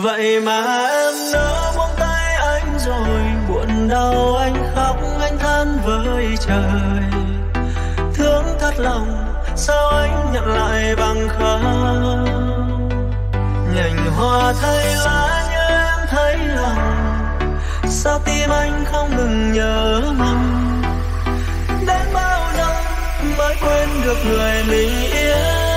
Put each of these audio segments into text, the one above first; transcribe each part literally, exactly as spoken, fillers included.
Vậy mà em nỡ buông tay anh rồi, buồn đau anh khóc anh than với trời. Thương thật lòng sao anh nhận lại bằng không? Nhành hoa thay lá như em thấy lòng, sao tim anh không ngừng nhớ mong. Đến bao năm mới quên được người mình yêu.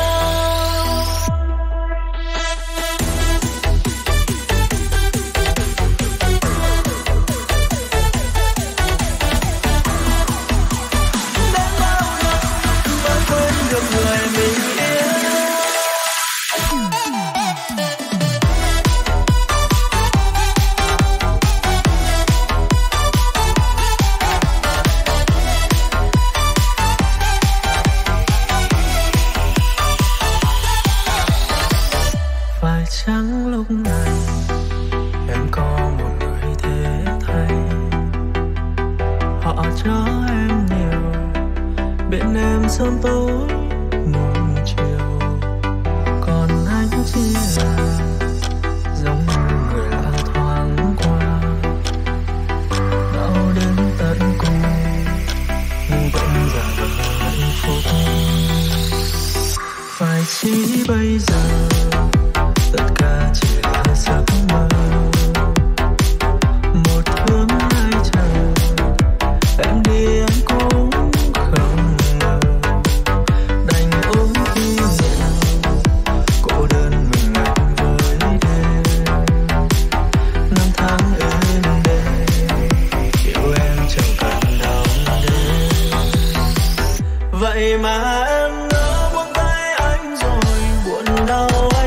Chẳng lúc này em có một người thế thay, họ cho em nhiều, bên em sớm tối muộn chiều, còn anh chỉ là giống như người lạ thoáng qua, đau đến tận cùng nhưng vẫn giả vờ hạnh phúc. Phải chỉ bây giờ tất cả chỉ là giấc mơ, một thương hai chờ, em đi anh cũng không ngờ, đành ôm kỷ niệm cô đơn mình anh với đêm. Năm tháng êm đềm yêu em chẳng cần đau đớn. Vậy mà em nỡ buông tay anh rồi, buồn đau anh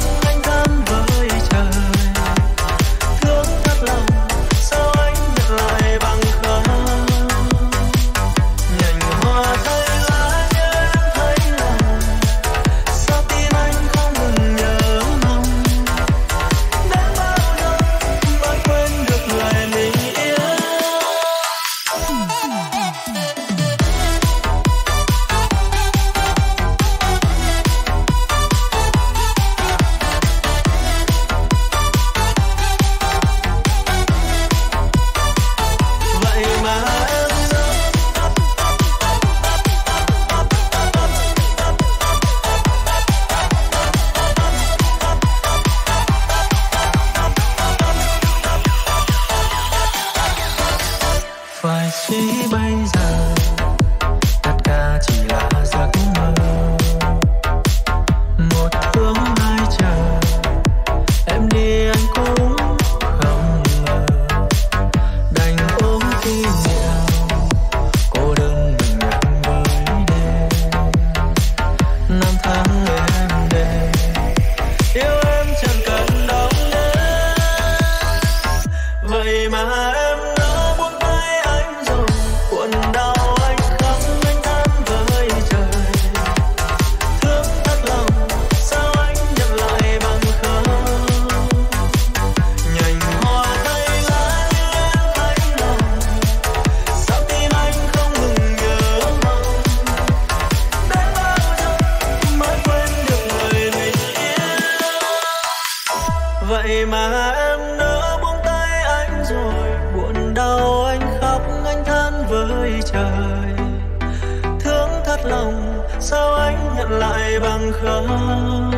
vậy mà em nỡ buông tay anh rồi, buồn đau anh khóc anh than với trời. Thương thật lòng sao anh nhận lại bằng không?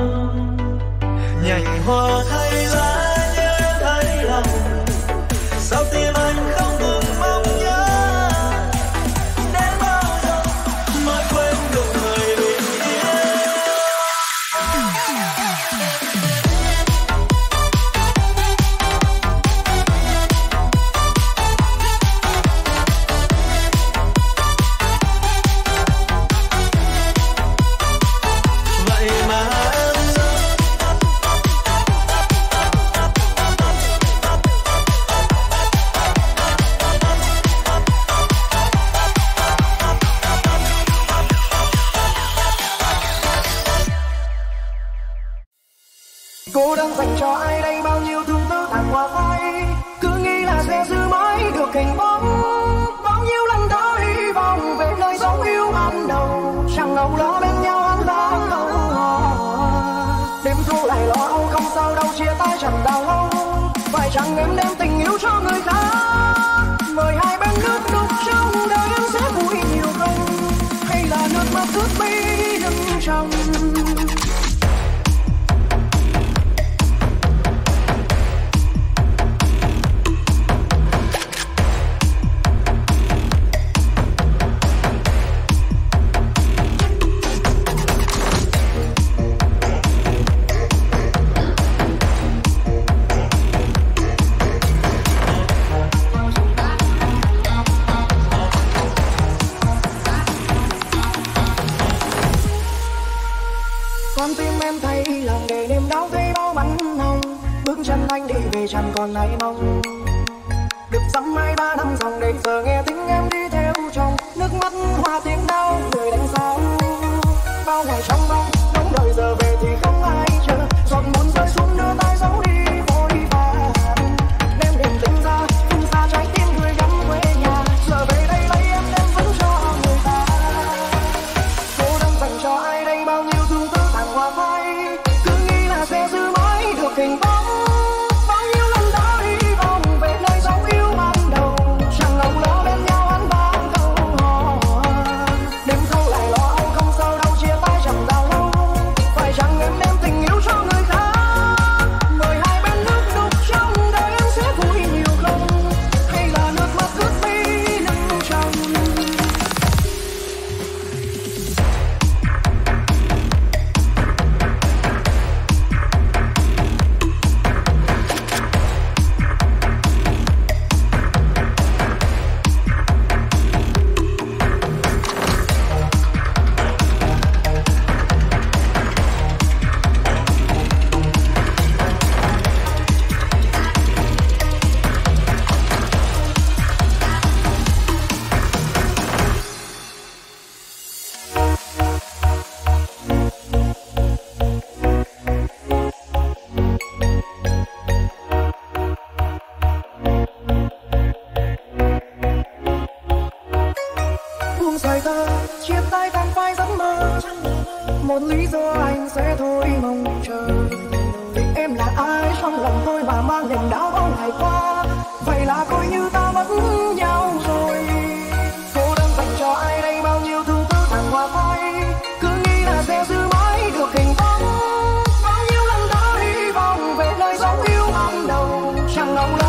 Nhành hoa thay lá như thay lòng, sao tim anh không ngừng mong nhớ. Đến bao giờ mới quên được người mình yêu. Cô đang dành cho ai đây bao nhiêu thương tơ tàn hoa phai, cứ nghĩ là sẽ giữ mãi được hình bóng. Bao nhiêu lần ta hy vọng về nơi dấu yêu ban đầu, chẳng ngầu lo bên nhau ăn ba câu. Đêm thu lại lo âu không sao đâu, chia tay chẳng đau. chăng em đem tình yêu cho người khác? Mời hai bên nước đục trong đời em sẽ vui nhiều không? Hay là nước mắt ướt mi đừng trong? Con tim em thấy lòng để niềm đau thấy bao bắn hồng. Bước chân anh đi về chẳng còn ai mong. Được dăm hai ba năm dòng đây giờ nghe tiếng em đi theo chồng. Nước mắt hoa tiếng đau người đánh sao. Bao ngày trong mong nóng đời giờ về thì không ai chờ. Giọt muốn rơi xuống đưa tay giấu đi vội vàng. Đem niềm tình ra phun xa trái tim người gắn quê nhà. Giờ về đây lấy em đem vẫn cho người ta. Cô đang dành cho ai đây bao nhiêu thương tư tàn hoa phai. Cứ nghĩ là sẽ giữ mãi được hình bóng. Bao nhiêu lần đã hy vọng về nơi dấu yêu ban đầu. Chẳng lòng lo bên nhau ăn vang câu hò. Đêm thâu lại lo âu không sao đâu chia tay chẳng bao lâu. Phải chăng em đem tình yêu cho người khác? Mời hai bên nước đục trong đời em sẽ vui nhiều không? Hay là nước mắt ướt mi nâng trong? Buông sợi tơ chia tay tan phai giấc mơ. Một lý do anh sẽ thôi mong chờ. Vì em là ai trong lòng tôi mà mang niềm đau bao ngày qua. Vậy là coi như ta mất nhau rồi. Cô đang dành cho ai đây bao nhiêu thương tư tàn hoa phai. Cứ nghĩ là sẽ giữ mãi được hình bóng. Bao nhiêu lần đã hy vọng về nơi dấu yêu ban đầu. Chẳng lòng